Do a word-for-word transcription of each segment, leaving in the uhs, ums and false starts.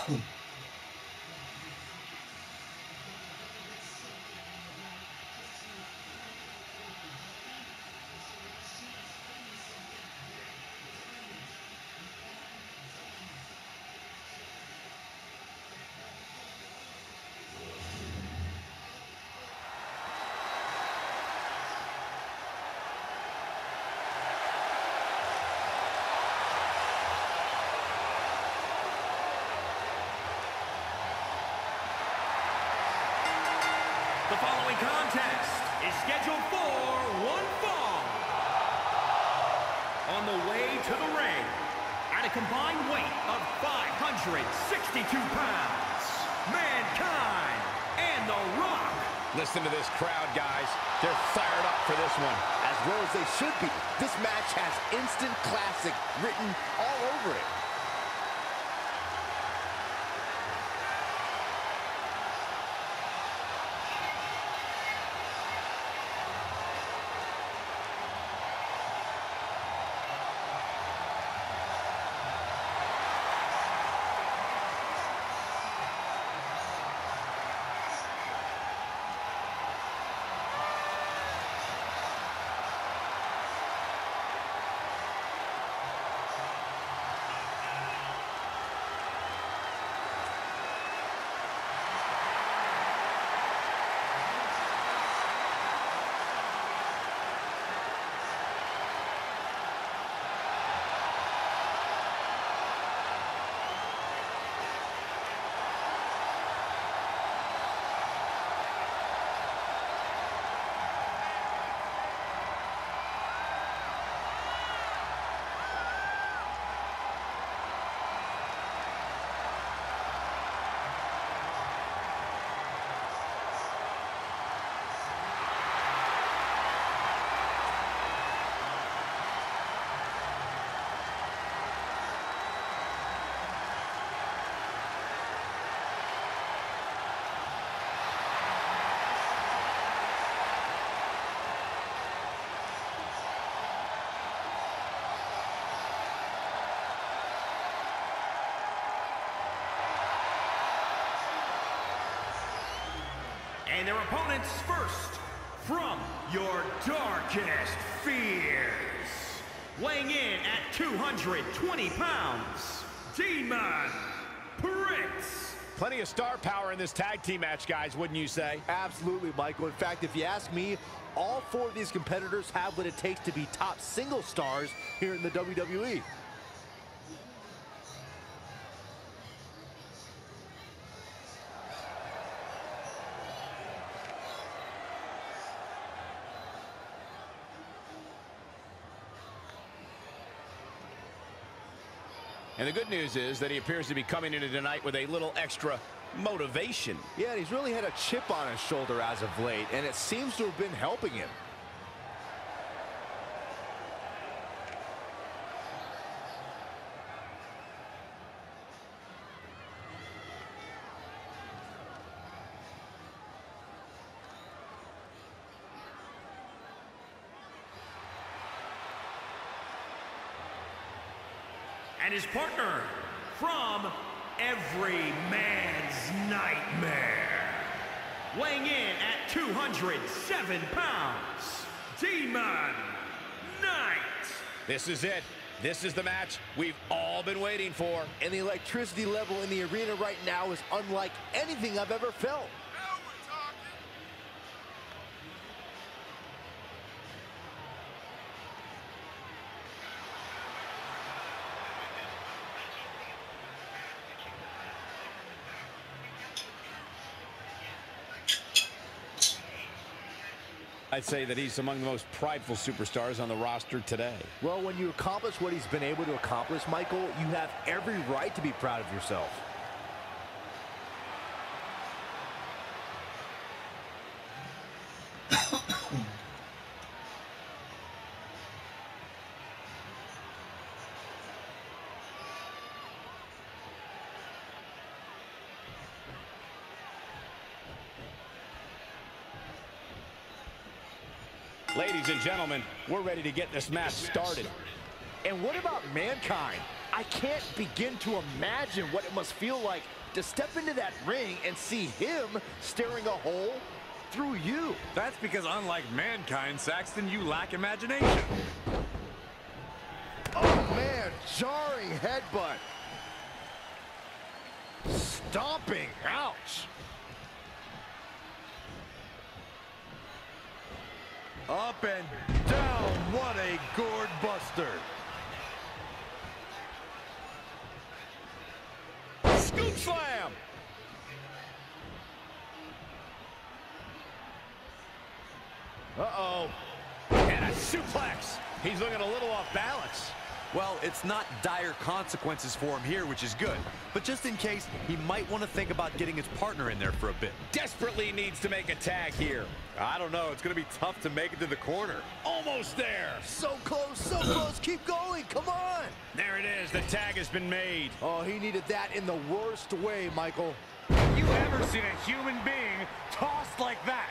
The following contest is scheduled for one fall. On the way to the ring, at a combined weight of five hundred sixty-two pounds, Mankind and The Rock. Listen to this crowd, guys. They're fired up for this one. As well as they should be. This match has instant classic written all over it. And their opponents first, from your darkest fears, weighing in at two hundred twenty pounds, Demon Prince. Plenty of star power in this tag team match, guys, wouldn't you say? Absolutely, Michael. In fact, if you ask me, all four of these competitors have what it takes to be top single stars here in the W W E. And the good news is that he appears to be coming into tonight with a little extra motivation. Yeah, and he's really had a chip on his shoulder as of late, and it seems to have been helping him. And his partner, from every man's nightmare, weighing in at two hundred seven pounds, Demon Knight. This is it. This is the match we've all been waiting for. And the electricity level in the arena right now is unlike anything I've ever felt. I'd say that he's among the most prideful superstars on the roster today. Well, when you accomplish what he's been able to accomplish, Michael, you have every right to be proud of yourself. Ladies and gentlemen, we're ready to get this match started. And what about Mankind? I can't begin to imagine what it must feel like to step into that ring and see him staring a hole through you. That's because unlike Mankind, Saxton, you lack imagination. Oh, man, jarring headbutt. Stomping, ouch. Up and down, what a gourd buster. Scoop slam. Uh-oh. And a suplex. He's looking a little off balance. Well, it's not dire consequences for him here, which is good. But just in case, he might want to think about getting his partner in there for a bit. Desperately needs to make a tag here. I don't know. It's going to be tough to make it to the corner. Almost there. So close, so close. Keep going. Come on. There it is. The tag has been made. Oh, he needed that in the worst way, Michael. You ever seen a human being tossed like that?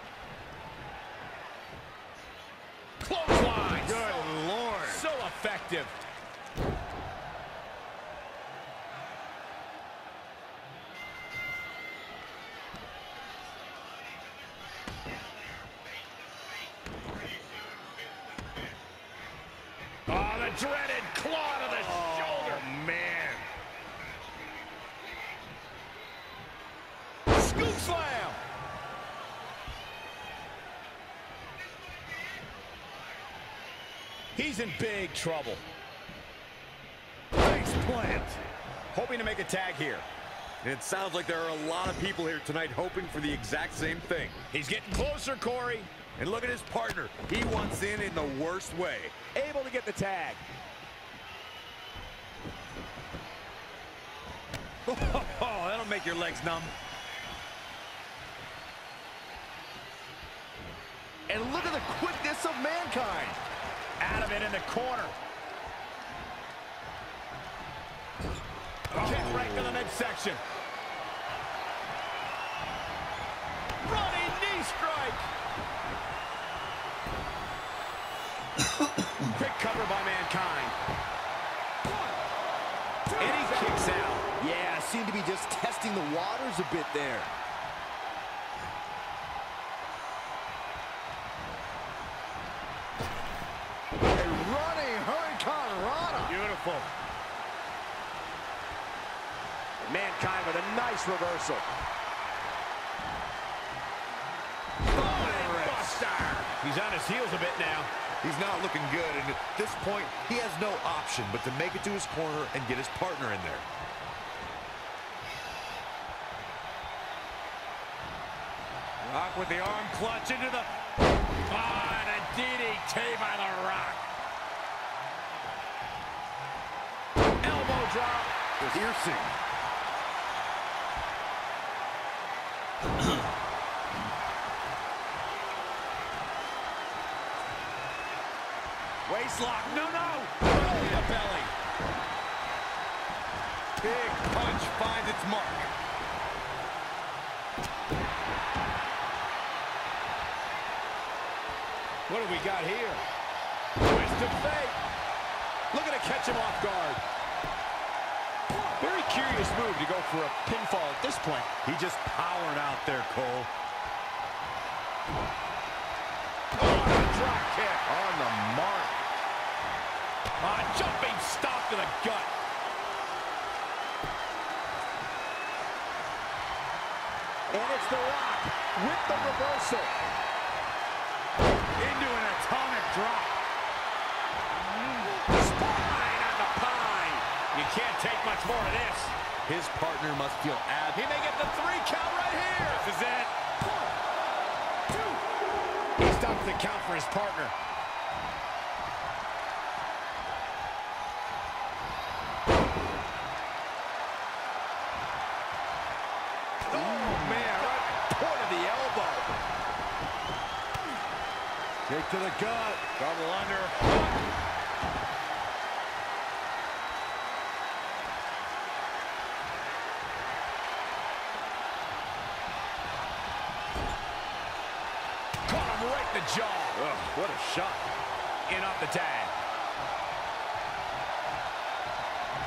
Clothesline. Good Lord. So effective. Oh, the dreaded claw to the oh, shoulder. Man. Scoop slam. He's in big trouble. Face plant. Hoping to make a tag here. And it sounds like there are a lot of people here tonight hoping for the exact same thing. He's getting closer, Corey. And look at his partner. He wants in in the worst way. Able to get the tag. Oh, that'll make your legs numb. And look at the quickness of Mankind. Out of it in the corner. Kick right to the midsection. Running knee strike. Quick cover by Mankind. One, two, and he kicks out. Yeah, seemed to be just testing the waters a bit there. A running Hurricane Rana. Beautiful. Mankind with a nice reversal. Buster. He's on his heels a bit now. He's not looking good, and at this point, he has no option but to make it to his corner and get his partner in there. Rock with the arm clutch into the... Oh, and a D D T by the Rock. Elbow drop. Piercing. Waistlock, no, no! Right in the belly. Big punch finds its mark. What do we got here? Twist of fate. Looking to catch him off guard. Very curious move to go for a pinfall at this point. He just powered out there, Cole. Oh, drop kick. On the mark. A jumping stop to the gut. And it's The Rock with the reversal. Into an atomic drop. Spine on the pine. You can't take much more of this. His partner must feel ab... He may get the three count right here. This is it. One, two. He stops the count for his partner. Kick to the gut. Double under. Caught him right in the jaw. Ugh, what a shot. In off the tag.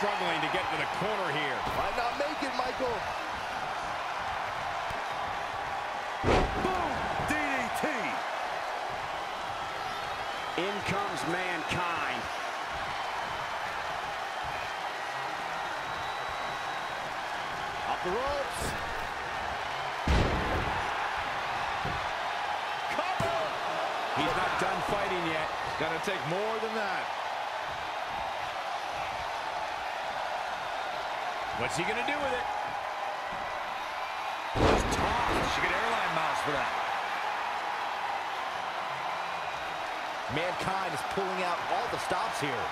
struggling to get to the corner here. Might not make it, Michael. Boom! D D T! In comes Mankind. Off the ropes. Cover! He's not done fighting yet. Gotta take more than that. What's he gonna do with it? Just tossed. She get airline miles for that. Mankind is pulling out all the stops here.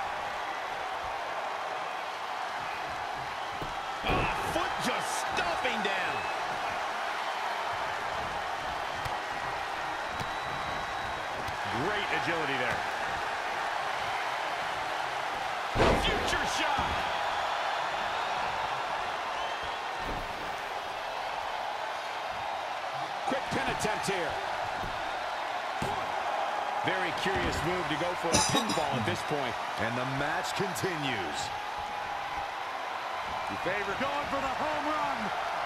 Ah, foot just stomping down. Great agility there. Future shot. Quick pin attempt here. Very curious move to go for a pinfall at this point. And the match continues. Your favorite going for the home run.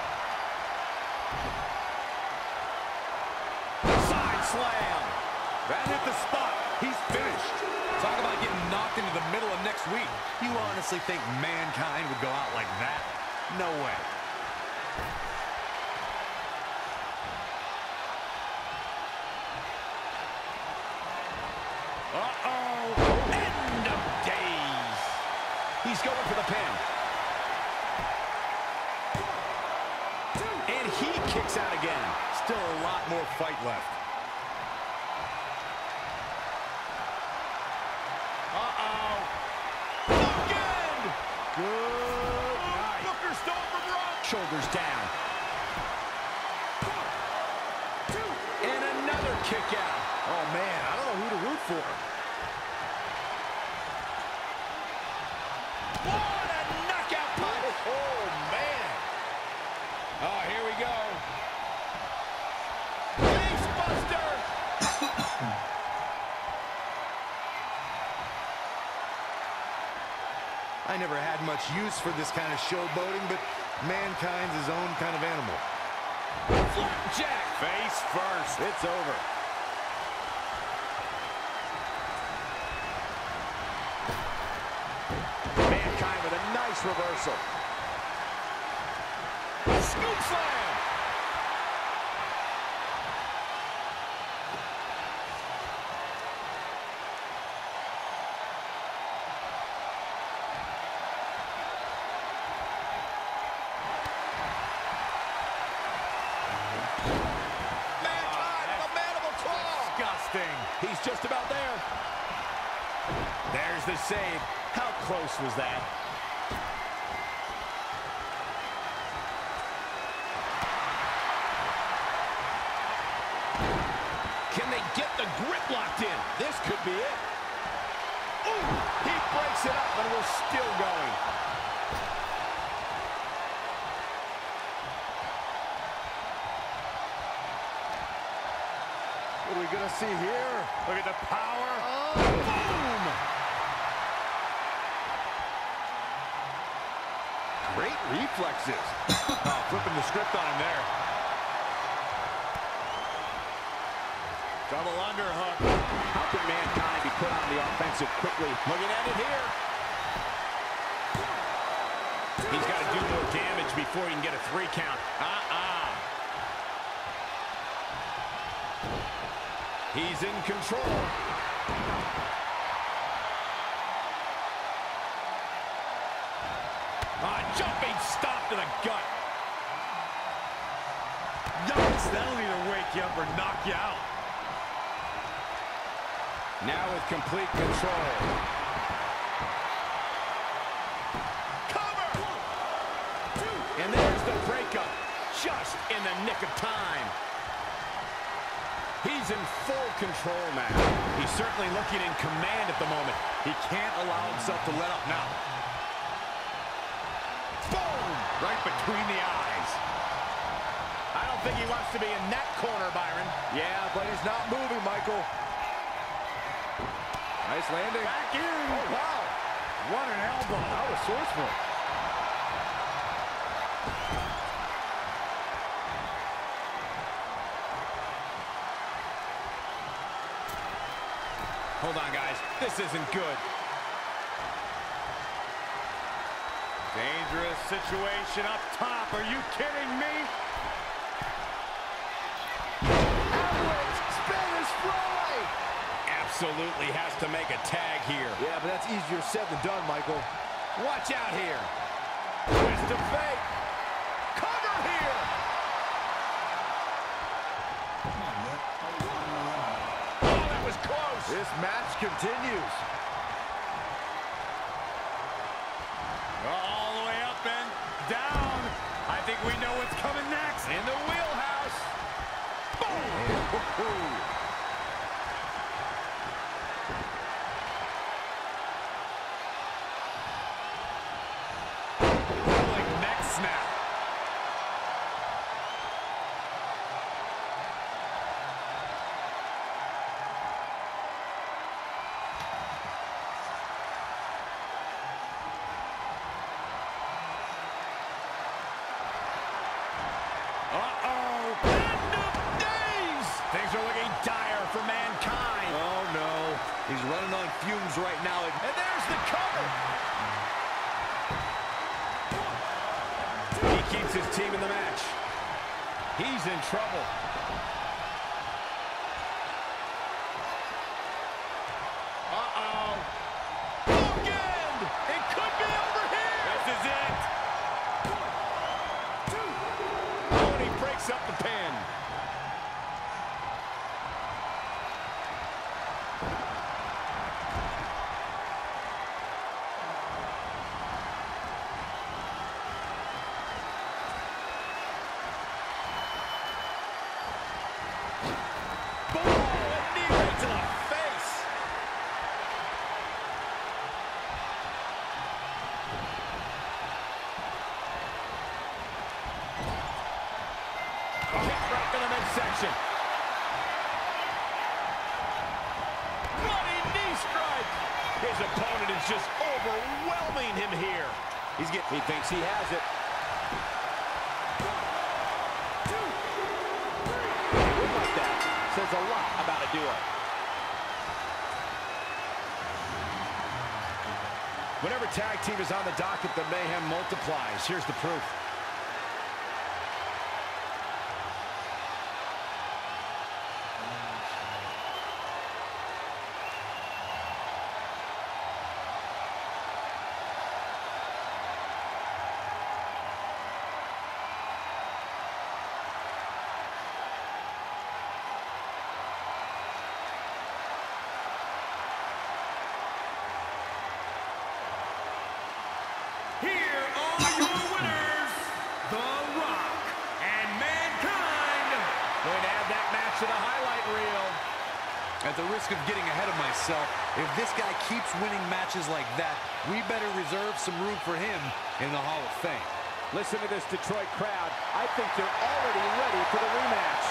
Side slam. That hit the spot. He's finished. Talk about getting knocked into the middle of next week. You honestly think Mankind would go out like that? No way. Uh-oh. End of days. He's going for the pin. And he kicks out again. Still a lot more fight left. Uh-oh. Again. Good night. Booker stole from Rock. Shoulders down. And another kick out. Oh, man, I don't know who to root for. What a knockout punch. Oh, man. Oh, here we go. Face buster. I never had much use for this kind of showboating, but Mankind's his own kind of animal. Flapjack. Face first. It's over. Mankind with a nice reversal. Scoop slam. Mankind with a mandible claw. Disgusting. He's just about there. There's the save. How close was that? Can they get the grip locked in? This could be it. Ooh, he breaks it up, and we're still going. What are we going to see here? Look at the power. Oh, Boom! great reflexes. Oh, flipping the script on him there. Double underhook. How can Mankind be put on the offensive quickly? Looking at it here. He's got to do more damage before he can get a three count. Uh-uh. He's in control. Ah, jumping stop to the gut. Yikes, that'll either wake you up or knock you out. Now with complete control. Cover! And there's the breakup. Just in the nick of time. He's in full control now. He's certainly looking in command at the moment. He can't allow himself to let up now. Boom! Right between the eyes. I don't think he wants to be in that corner, Byron. Yeah, but he's not moving, Michael. Nice landing. Back in. Oh, wow. What an elbow. How resourceful. Hold on, guys. This isn't good. Dangerous situation up top. Are you kidding me? Outrage, Spanish fly. Absolutely has to make a tag here. Yeah, but that's easier said than done, Michael. Watch out here. Twist of fate. Cover here. Oh, that was close. This match continues. All the way up and down. I think we know what's coming next. In the wheelhouse. Boom. Rolling neck snap. Uh-oh. End of days. Things are looking dire for Mankind. Oh, no. He's running on fumes right now. And there's the cover. He keeps his team in the match. He's in trouble. Uh-oh. Again. It could be over here. This is it. Oh, and he breaks up the pin. Boom! A knee right to the face. Kick right to the midsection. Bloody knee strike. His opponent is just overwhelming him here. He's getting. He thinks he has it. Look like that. Says a lot about a duo. Whenever tag team is on the docket, the mayhem multiplies. Here's the proof. Here are your winners, The Rock and Mankind. Going to add that match to the highlight reel. At the risk of getting ahead of myself, if this guy keeps winning matches like that, we better reserve some room for him in the Hall of Fame. Listen to this Detroit crowd. I think they're already ready for the rematch.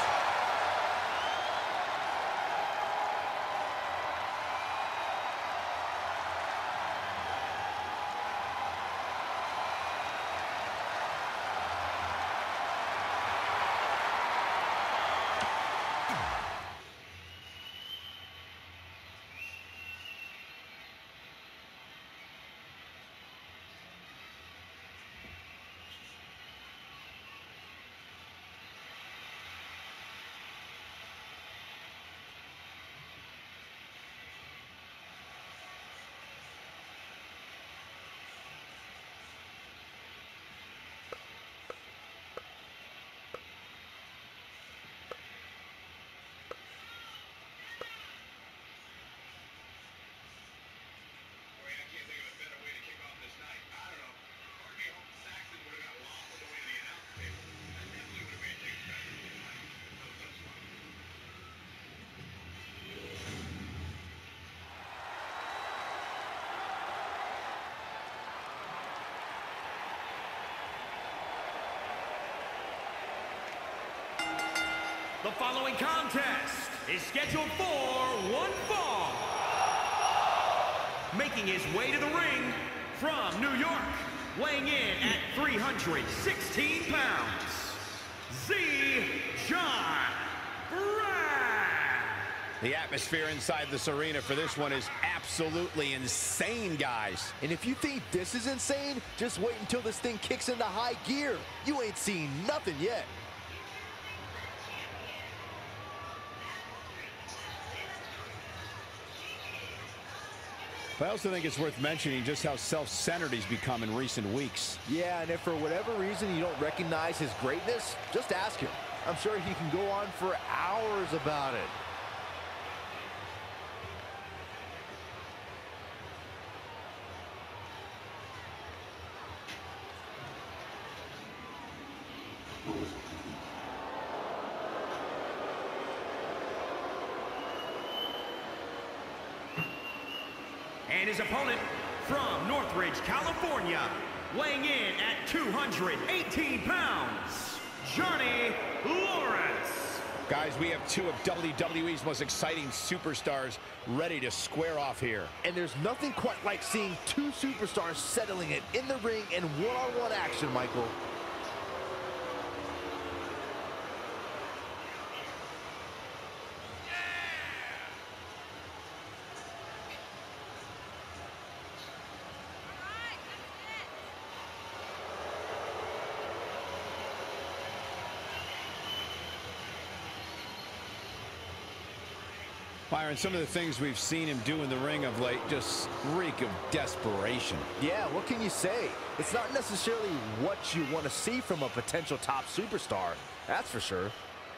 The following contest is scheduled for one fall. making his way to the ring from New York, weighing in at three hundred sixteen pounds, Z. John Brad. The atmosphere inside this arena for this one is absolutely insane, guys. And if you think this is insane, just wait until this thing kicks into high gear. You ain't seen nothing yet. But I also think it's worth mentioning just how self-centered he's become in recent weeks. Yeah, and if for whatever reason you don't recognize his greatness, just ask him. I'm sure he can go on for hours about it. And his opponent from Northridge, California, weighing in at two hundred eighteen pounds, Johnny Lawrence. Guys, we have two of W W E's most exciting superstars ready to square off here. And there's nothing quite like seeing two superstars settling it in the ring in one-on-one action, Michael. Byron, some of the things we've seen him do in the ring of late just reek of desperation. Yeah, what can you say? It's not necessarily what you want to see from a potential top superstar, that's for sure.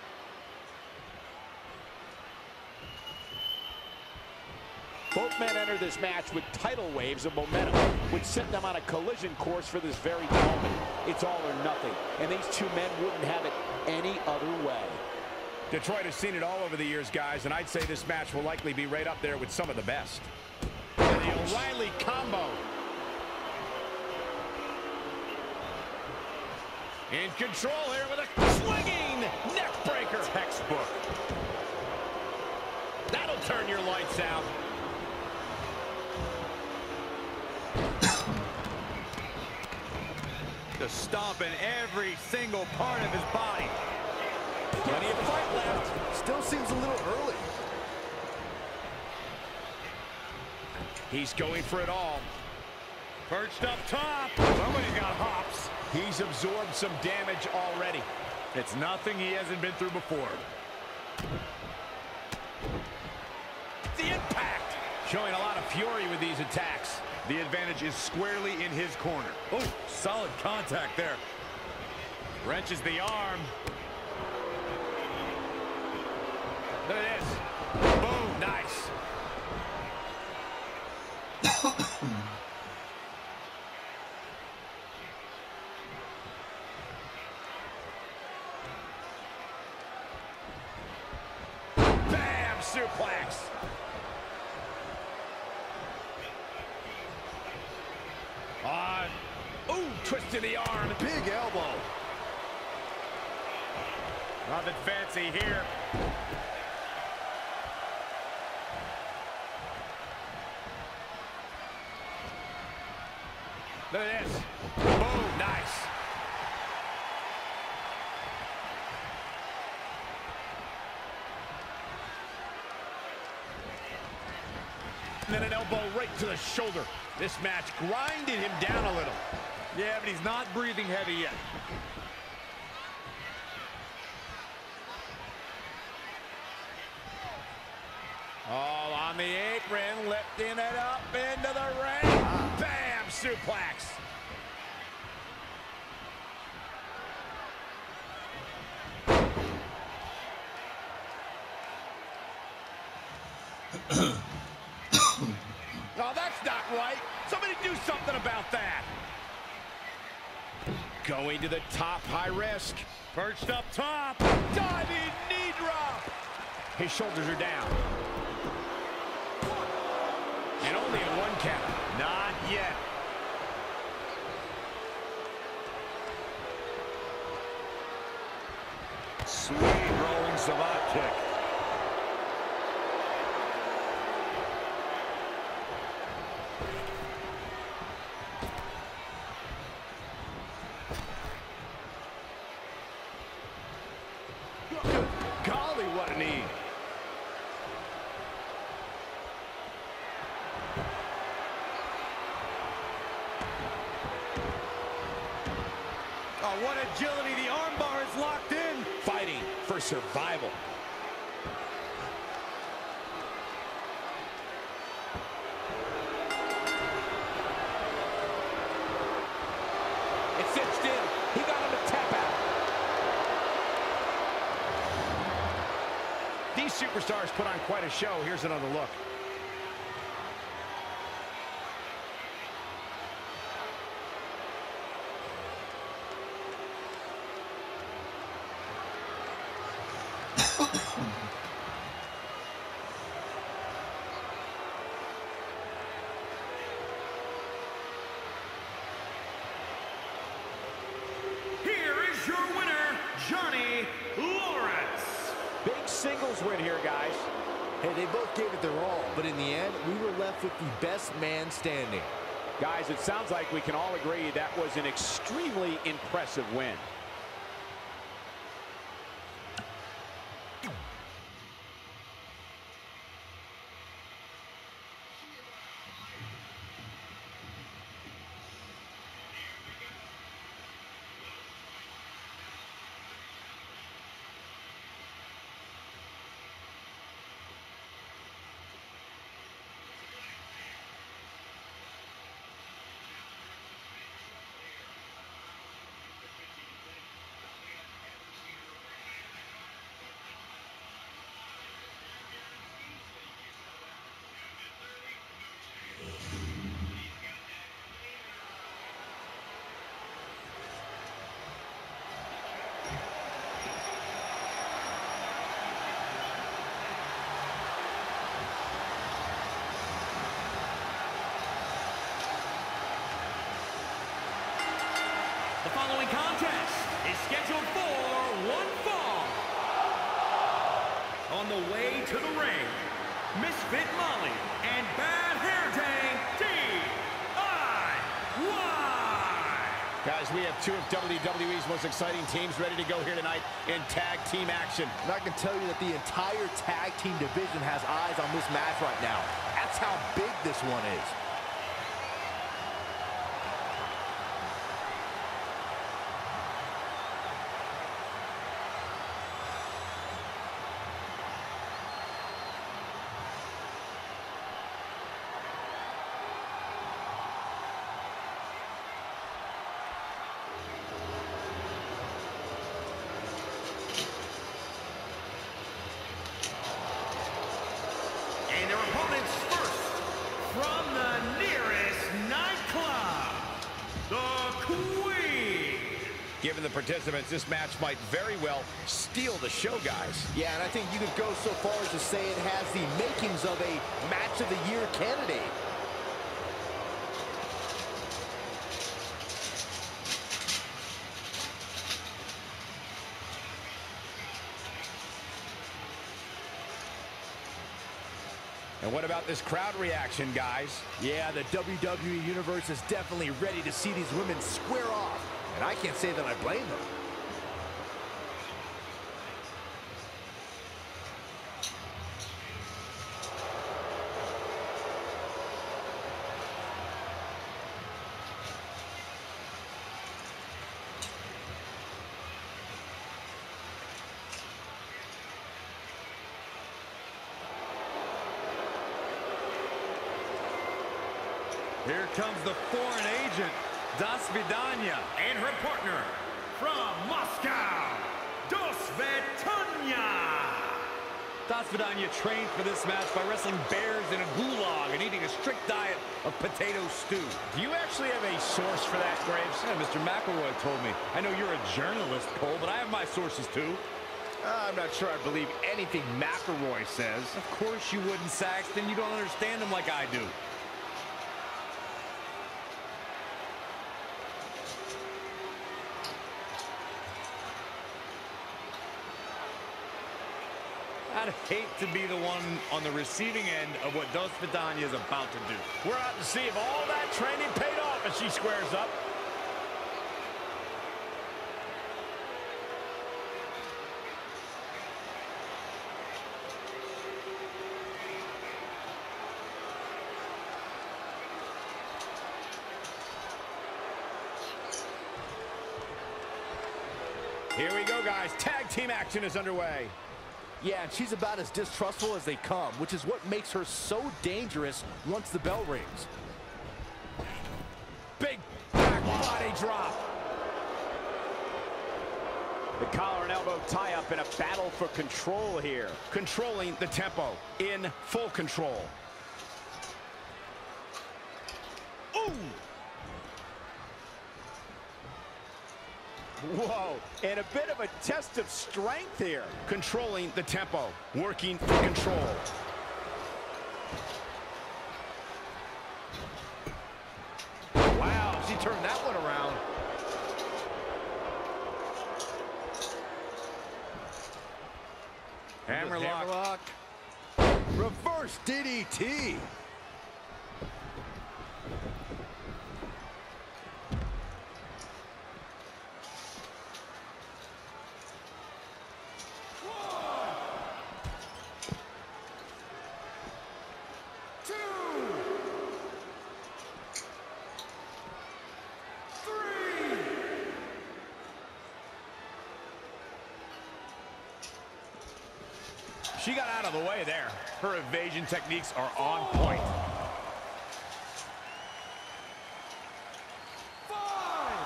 Both men enter this match with tidal waves of momentum, which sent them on a collision course for this very moment. It's all or nothing, and these two men wouldn't have it any other way. Detroit has seen it all over the years, guys, and I'd say this match will likely be right up there with some of the best. And the O'Reilly combo. In control here with a swinging neck breaker. Textbook. That'll turn your lights out. Just stomping every single part of his body. Plenty of fight left. Still seems a little early. He's going for it all. Perched up top. Somebody's got hops. He's absorbed some damage already. It's nothing he hasn't been through before. The impact. Showing a lot of fury with these attacks. The advantage is squarely in his corner. Oh, solid contact there. Wrenches the arm. Look at this. Boom, nice. Bam, suplex. On. Ooh, twist to the arm. Big elbow. Nothing fancy here. Look at this. Boom, nice. And then an elbow right to the shoulder. This match grinded him down a little. Yeah, but he's not breathing heavy yet. All on the apron, lifting it up into the ring. Bam, suplex. Oh, that's not right. Somebody do something about that. Going to the top, high risk. Perched up top. Diving knee drop. His shoulders are down. And only a one count. Not yet. Sweet rolling savate kick. Oh, what agility. The armbar is locked in. Fighting for survival. It's cinched in. He got him to tap out. These superstars put on quite a show. Here's another look. Your winner, Johnny Lawrence. Big singles win here, guys. Hey, they both gave it their all, but in the end, we were left with the best man standing. Guys, it sounds like we can all agree that was an extremely impressive win. The following contest is scheduled for one fall. On the way to the ring, Misfit Molly and Bad Hair Day D I Y. Guys, we have two of W W E's most exciting teams ready to go here tonight in tag team action. And I can tell you that the entire tag team division has eyes on this match right now. That's how big this one is. And their opponents first, from the nearest nightclub, the Queen. Given the participants, this match might very well steal the show, guys. Yeah, and I think you could go so far as to say it has the makings of a match of the year candidate. And what about this crowd reaction, guys? Yeah, the W W E Universe is definitely ready to see these women square off. And I can't say that I blame them. Here comes the foreign agent, Das Vidania. And her partner, from Moscow, Dos Vedanya. Das Vidania trained for this match by wrestling bears in a gulag and eating a strict diet of potato stew. Do you actually have a source for that, Graves? Yeah, Mister McElroy told me. I know you're a journalist, Cole, but I have my sources too. Uh, I'm not sure I believe anything McElroy says. Of course you wouldn't, Saxton. You don't understand him like I do. I'd hate to be the one on the receiving end of what Dos Vidania is about to do. We're out to see if all that training paid off as she squares up. Here we go, guys. Tag team action is underway. Yeah, and she's about as distrustful as they come, which is what makes her so dangerous once the bell rings. Big back body drop. The collar and elbow tie-up in a battle for control here. Controlling the tempo in full control. Ooh! Whoa, and a bit of a test of strength here. Controlling the tempo, working for control. Wow, she turned that one around. Hammerlock. Hammerlock. Reverse D D T. She got out of the way there. Her evasion techniques are on point. Five,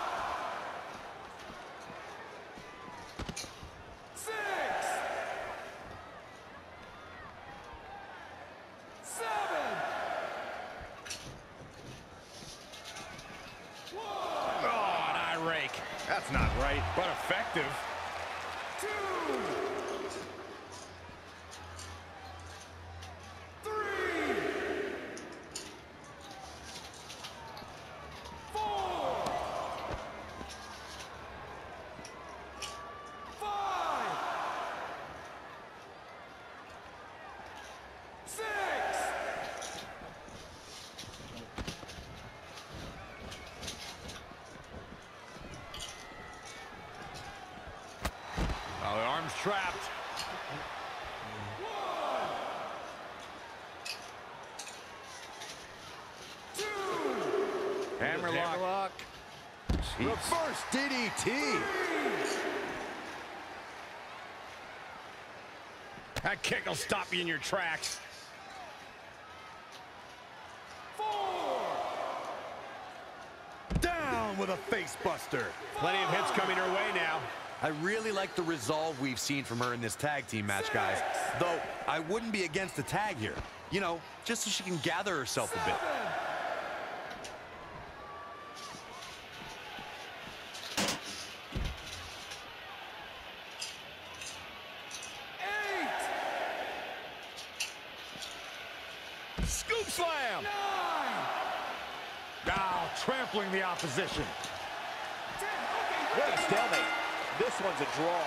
six, seven, one, Oh, an eye rake. That's not right, but effective. two, Oh, the arm's trapped. one, two, Hammerlock. Hammerlock. Reverse D D T. That kick will stop you in your tracks. four, Down with a face buster. Plenty of hits coming her way now. I really like the resolve we've seen from her in this tag team match, guys. Though, I wouldn't be against the tag here. You know, just so she can gather herself a bit. eight, Scoop slam. nine, Now trampling the opposition. ten. Okay, What a stalemate. This one's a draw.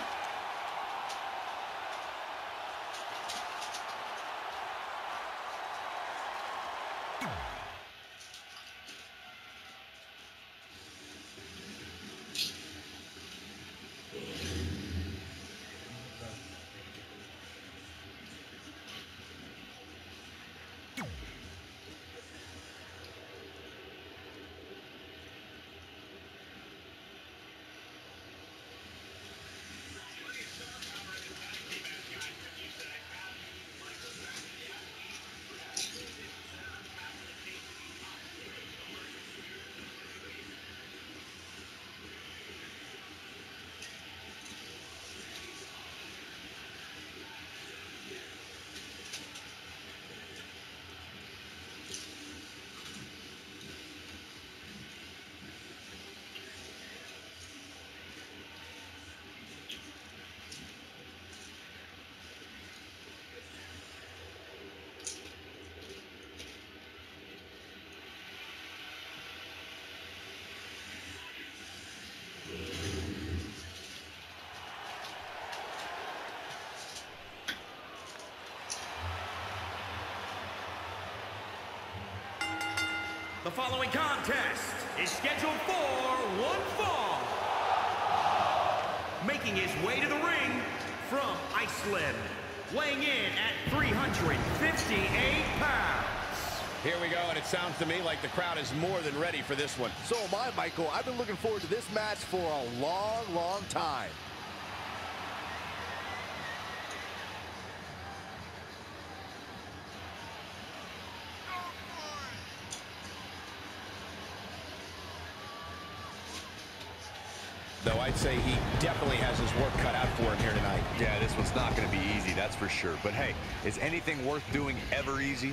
The following contest is scheduled for one fall. Making his way to the ring from Iceland, weighing in at three hundred fifty-eight pounds. Here we go, and it sounds to me like the crowd is more than ready for this one. So am I, Michael. I've been looking forward to this match for a long, long time. Though I'd say he definitely has his work cut out for him here tonight. Yeah, this one's not going to be easy, that's for sure. But hey, is anything worth doing ever easy?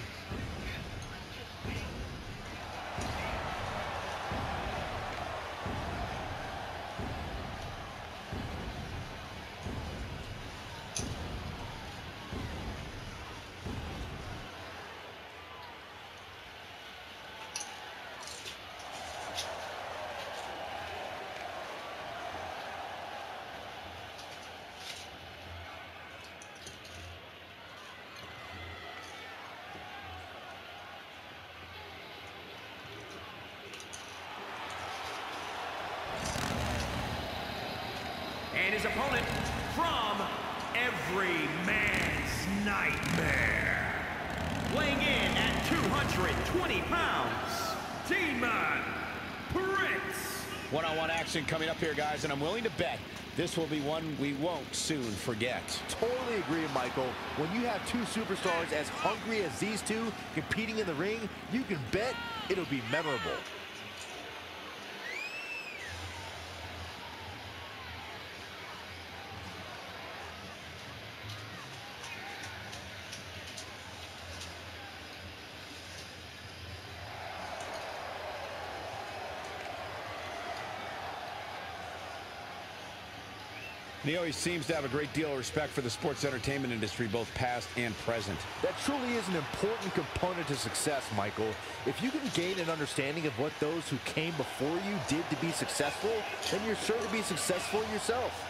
And his opponent from every man's nightmare, weighing in at two hundred twenty pounds, Demon Prince. One-on-one action coming up here, guys, and I'm willing to bet this will be one we won't soon forget. Totally agree, Michael. When you have two superstars as hungry as these two competing in the ring, you can bet it'll be memorable. And he always seems to have a great deal of respect for the sports entertainment industry, both past and present. That truly is an important component to success, Michael. If you can gain an understanding of what those who came before you did to be successful, then you're sure to be successful yourself.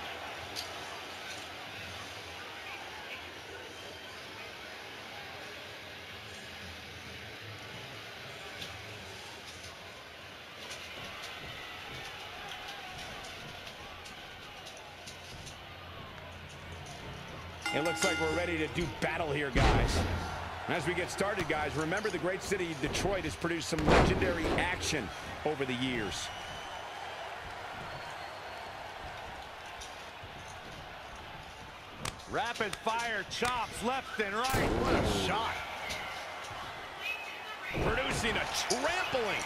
It looks like we're ready to do battle here, guys. As we get started, guys, remember the great city of Detroit has produced some legendary action over the years. Rapid fire chops left and right. What a shot. Producing a trampling.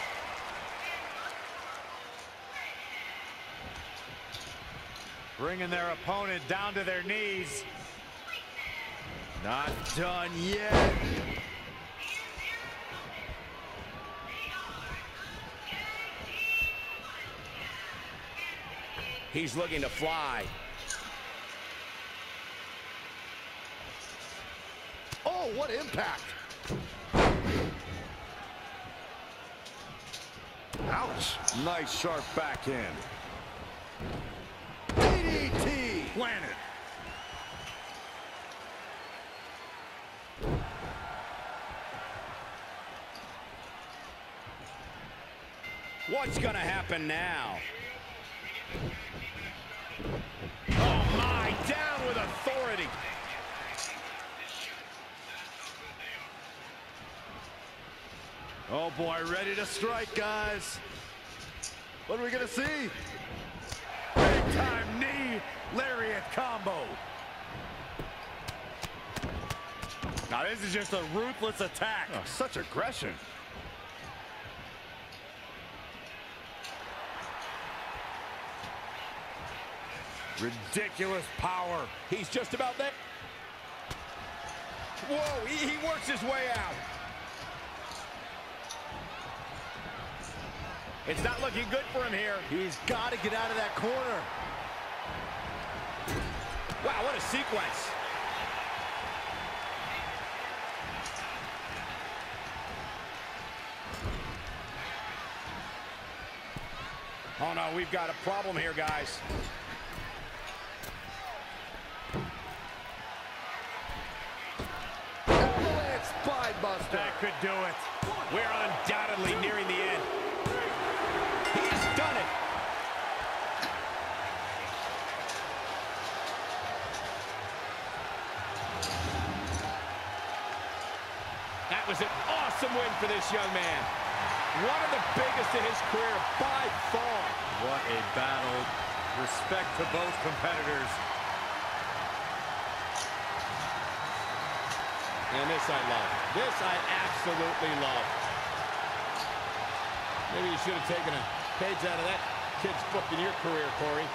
Bringing their opponent down to their knees. Not done yet. He's looking to fly. Oh, what impact! Ouch. Nice sharp backhand. D D T! Planted. What's gonna happen now? Oh my, down with authority. Oh boy, ready to strike, guys. What are we gonna see? Big time knee lariat combo. Now this is just a ruthless attack. Oh, such aggression. Ridiculous power. He's just about there. Whoa, he, he works his way out. It's not looking good for him here. He's got to get out of that corner. Wow, what a sequence. Oh no, we've got a problem here, guys. Avalanche spine buster. That could do it. We're undoubtedly nearing the end. He's done it. That was an awesome win for this young man. One of the biggest in his career by far. What a battle. Respect to both competitors. And this I love. This I absolutely love. Maybe you should have taken a page out of that kid's book in your career, Corey.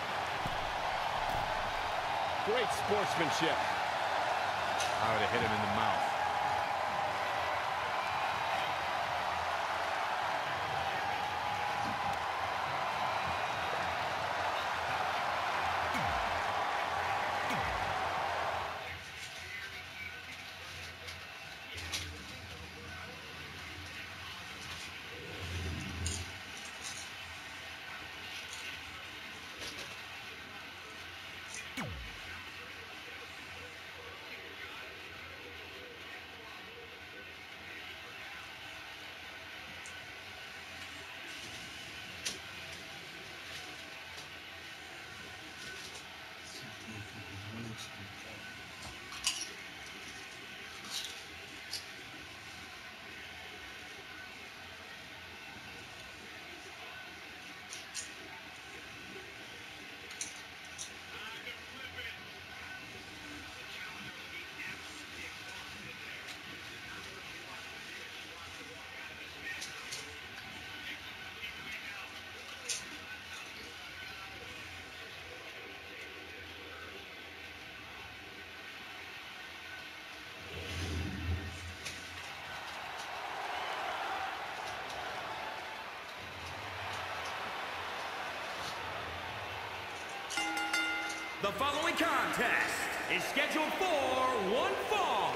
Great sportsmanship. I would have hit him in the mouth. The following contest is scheduled for one fall.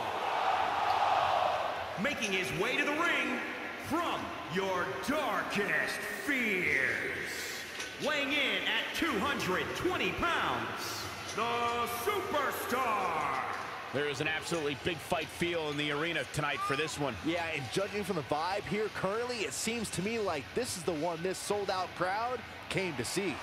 Making his way to the ring from your darkest fears. Weighing in at two hundred twenty pounds, the Superstar. There is an absolutely big fight feel in the arena tonight for this one. Yeah, and judging from the vibe here currently, it seems to me like this is the one this sold-out crowd came to see.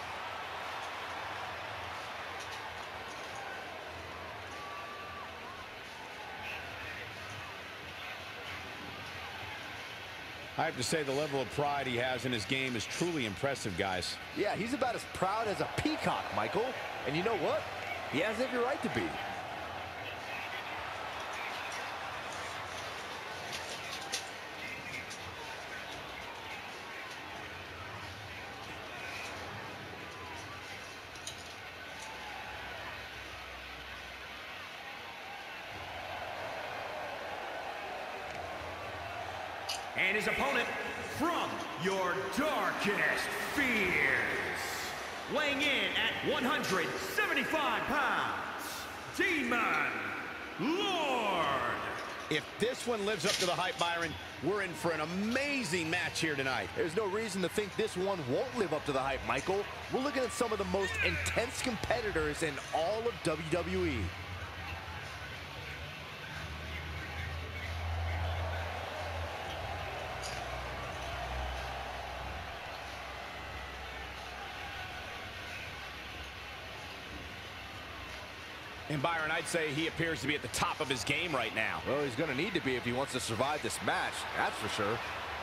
I have to say the level of pride he has in his game is truly impressive, guys. Yeah, he's about as proud as a peacock, Michael. And you know what? He has every right to be. And his opponent from your darkest fears. Weighing in at one hundred seventy-five pounds, Demon Lord. If this one lives up to the hype, Byron, we're in for an amazing match here tonight. There's no reason to think this one won't live up to the hype, Michael. We're looking at some of the most intense competitors in all of W W E. And Byron, I'd say he appears to be at the top of his game right now. Well, he's going to need to be if he wants to survive this match, that's for sure.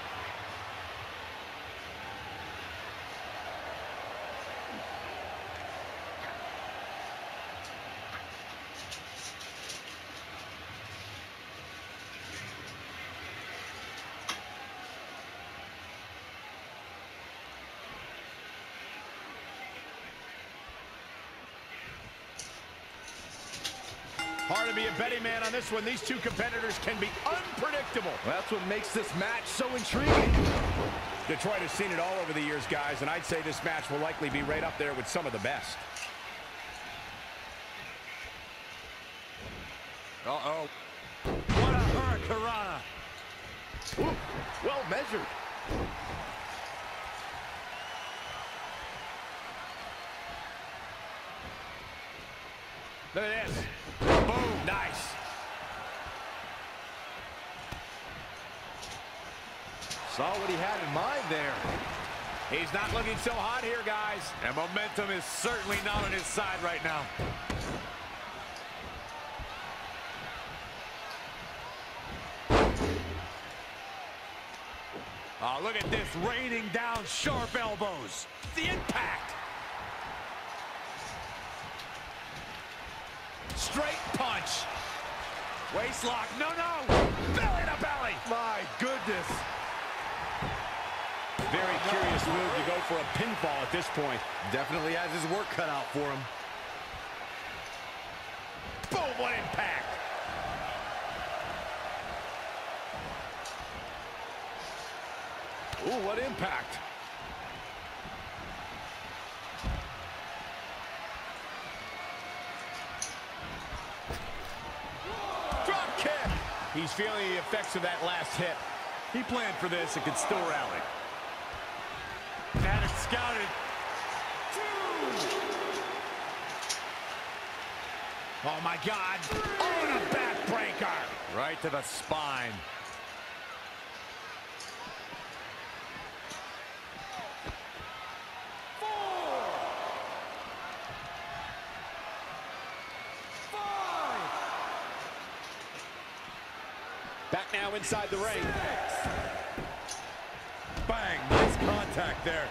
Hard to be a betting man on this one. These two competitors can be unpredictable. Well, that's what makes this match so intriguing. Detroit has seen it all over the years, guys, and I'd say this match will likely be right up there with some of the best. Uh-oh. What a hurricanrana. Ooh, well measured. Look at this. Boom. Nice. Saw what he had in mind there. He's not looking so hot here, guys. And momentum is certainly not on his side right now. Oh, look at this, raining down sharp elbows. The impact. Straight punch. Waist lock, no, no. Belly to belly. My goodness. Very curious move to go for a pinfall at this point. Definitely has his work cut out for him. Boom, what impact. Ooh, what impact. Drop kick. He's feeling the effects of that last hit. He planned for this and could still rally. Had it scouted. Oh, my God. Oh, and a backbreaker. Right to the spine. Four. Five. Back now inside the ring. Bang, nice contact there.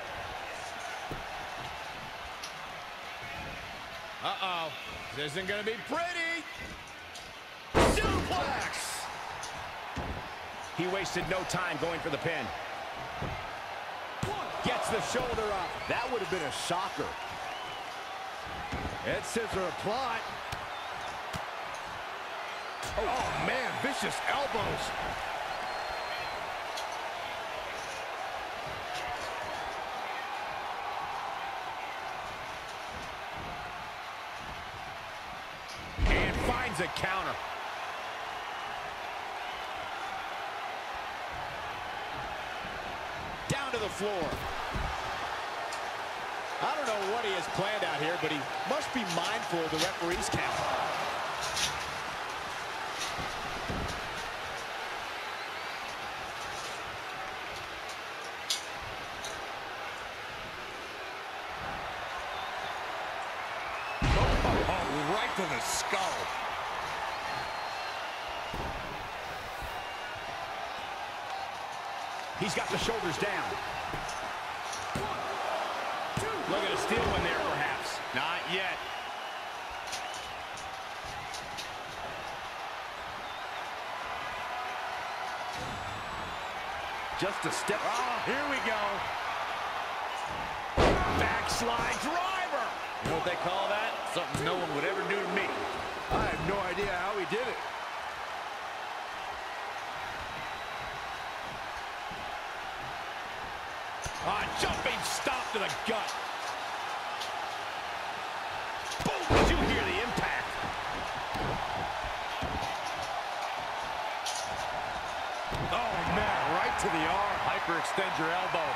Uh-oh. This isn't going to be pretty. Suplex. He wasted no time going for the pin. Gets the shoulder up. That would have been a shocker. Head scissor applied. Oh, oh man, vicious elbows. And finds a counter. Down to the floor. I don't know what he has planned out here, but he must be mindful of the referee's count. Oh, right to the skull. He's got the shoulders down. Looking to steal one there, perhaps. Not yet. Just a step. Oh, here we go. Backslide driver. You know what they call that? Something no one would ever do to me. I have no idea how he did it. Ah, jumping stomp to the gut. Boom! Did you hear the impact? Oh, man, right to the arm. Hyperextend your elbow.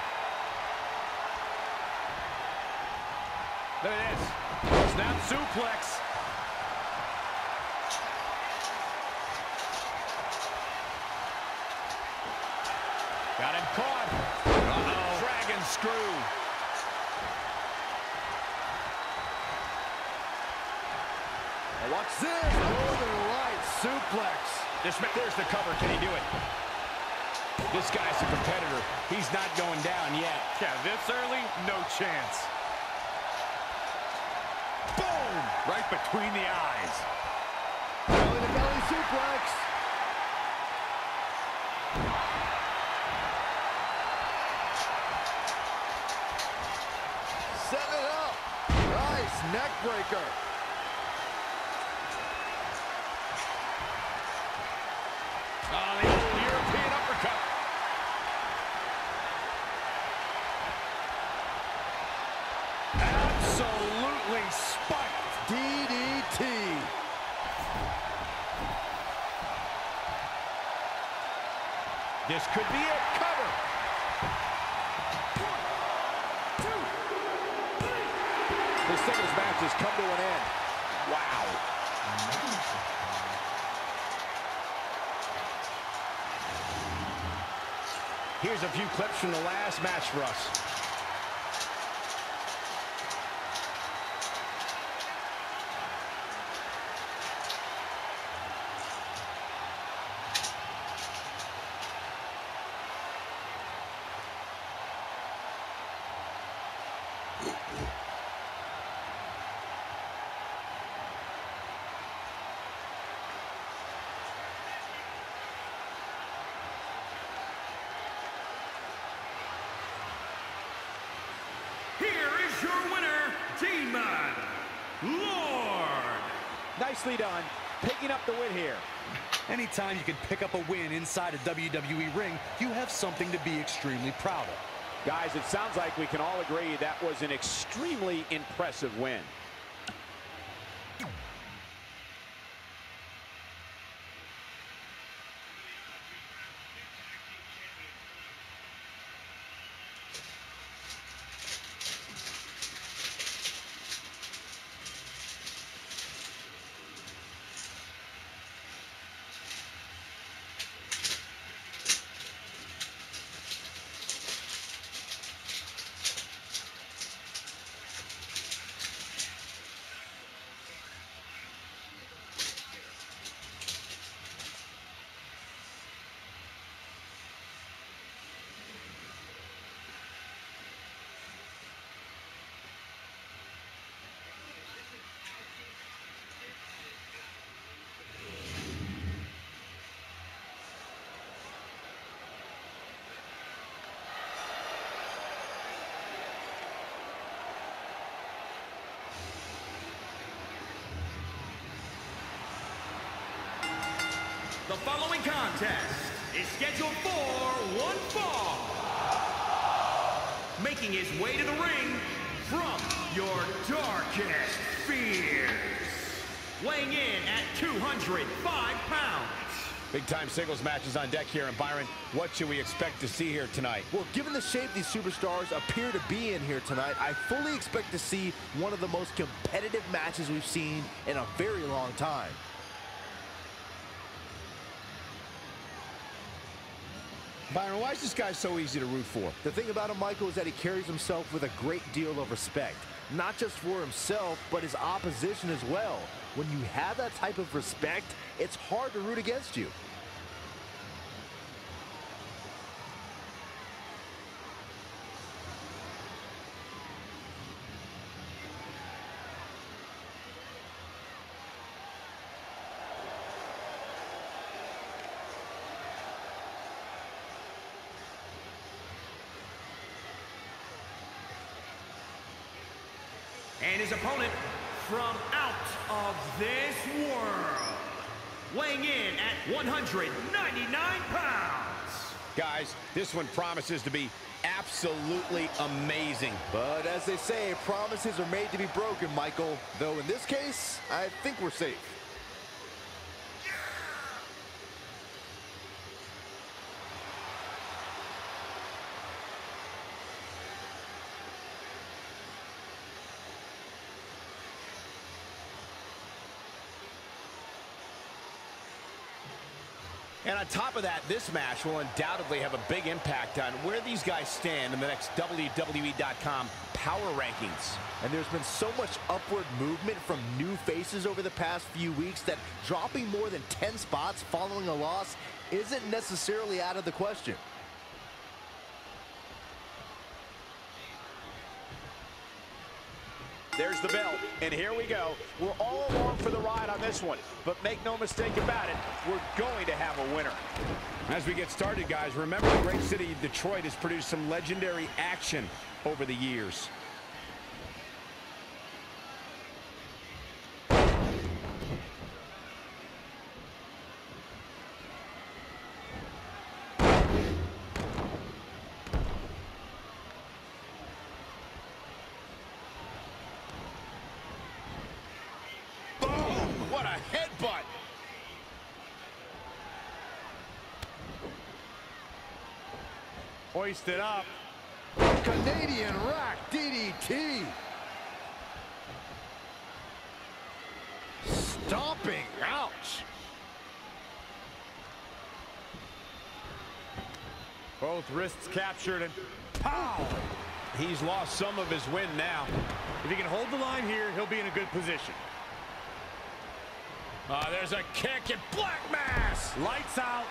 Look at this. Snap suplex. Got him caught. Uh-oh. Dragon screw. Now watch this. Northern Lights suplex. This, there's the cover. Can he do it? This guy's a competitor. He's not going down yet. Yeah, this early, no chance. Boom! Right between the eyes. Belly to belly suplex. Set it up. Nice neck breaker. Oh, the old European uppercut. Absolutely spiked. D D T. This could be it. Cover. This singles match has come to an end. Wow. Here's a few clips from the last match for us. Here is your winner, Demon Lord. Nicely done, picking up the win here. Anytime you can pick up a win inside a W W E ring, you have something to be extremely proud of. Guys, it sounds like we can all agree that was an extremely impressive win. The following contest is scheduled for one fall. Making his way to the ring from your darkest fears. Weighing in at two hundred five pounds. Big-time singles matches on deck here. And Byron, what should we expect to see here tonight? Well, given the shape these superstars appear to be in here tonight, I fully expect to see one of the most competitive matches we've seen in a very long time. Byron, why is this guy so easy to root for? The thing about him, Michael, is that he carries himself with a great deal of respect. Not just for himself, but his opposition as well. When you have that type of respect, it's hard to root against you. And his opponent from out of this world, weighing in at one hundred ninety-nine pounds. Guys, this one promises to be absolutely amazing. But as they say, promises are made to be broken, Michael. Though in this case, I think we're safe. And on top of that, this match will undoubtedly have a big impact on where these guys stand in the next W W E dot com power rankings. And there's been so much upward movement from new faces over the past few weeks that dropping more than ten spots following a loss isn't necessarily out of the question. There's the bell, and here we go. We're all along for the ride on this one, but make no mistake about it, we're going to have a winner. As we get started, guys, remember the great city of Detroit has produced some legendary action over the years. What a headbutt! Hoisted up. Canadian rack D D T. Stomping. Ouch. Both wrists captured and pow! He's lost some of his wind now. If he can hold the line here, he'll be in a good position. Uh, there's a kick and Black Mass! Lights out.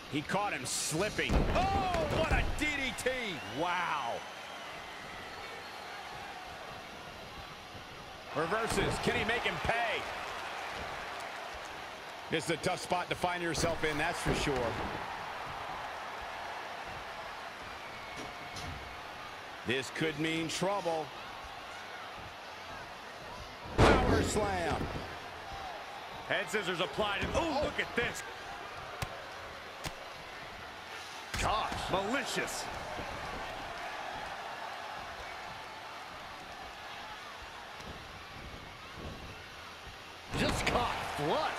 He caught him slipping. Oh, what a D D T. Wow. Reverses. Can he make him pay? This is a tough spot to find yourself in, that's for sure. This could mean trouble. Power slam. Head scissors applied. And oh, look at this. Gosh, malicious. Just caught flush.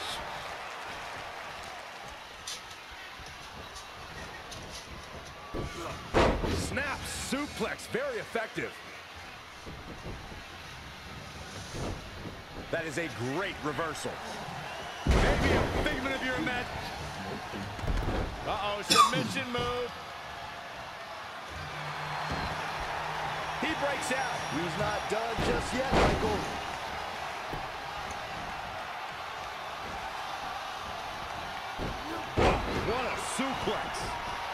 Snap suplex, very effective. That is a great reversal. Maybe a figment of your imagination. Uh-oh, submission move. He breaks out. He's not done just yet, Michael. What a suplex.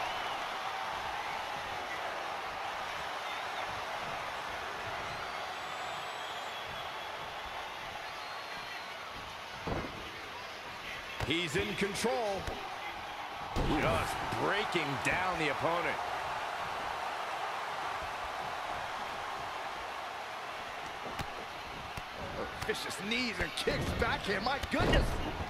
He's in control. Just breaking down the opponent. Vicious knees and kicks back here. My goodness.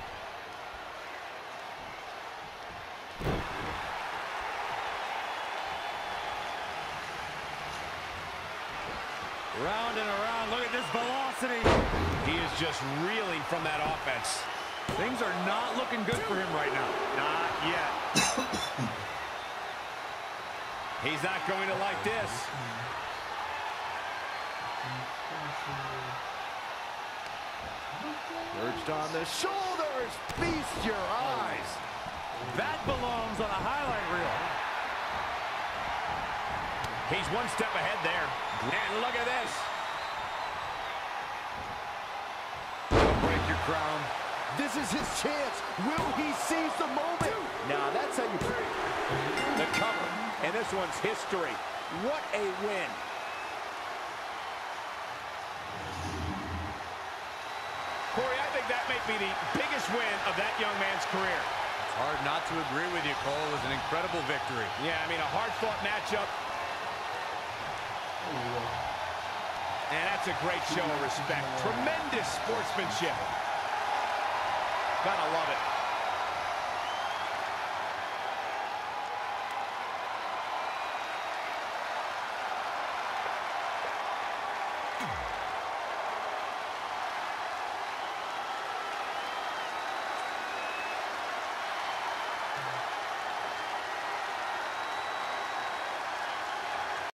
Round and around. Look at this velocity. He is just reeling from that offense. Things are not looking good for him right now. Not yet. He's not going to like this. Urged on the shoulders. Feast your eyes. That belongs on a highlight reel. He's one step ahead there. And look at this. Break your crown. This is his chance. Will he seize the moment? Now that's how you break. The cover. And this one's history. What a win. Corey, I think that may be the biggest win of that young man's career. It's hard not to agree with you, Cole. It was an incredible victory. Yeah, I mean, a hard-fought matchup. And that's a great show of respect. Tremendous sportsmanship. Gotta love it.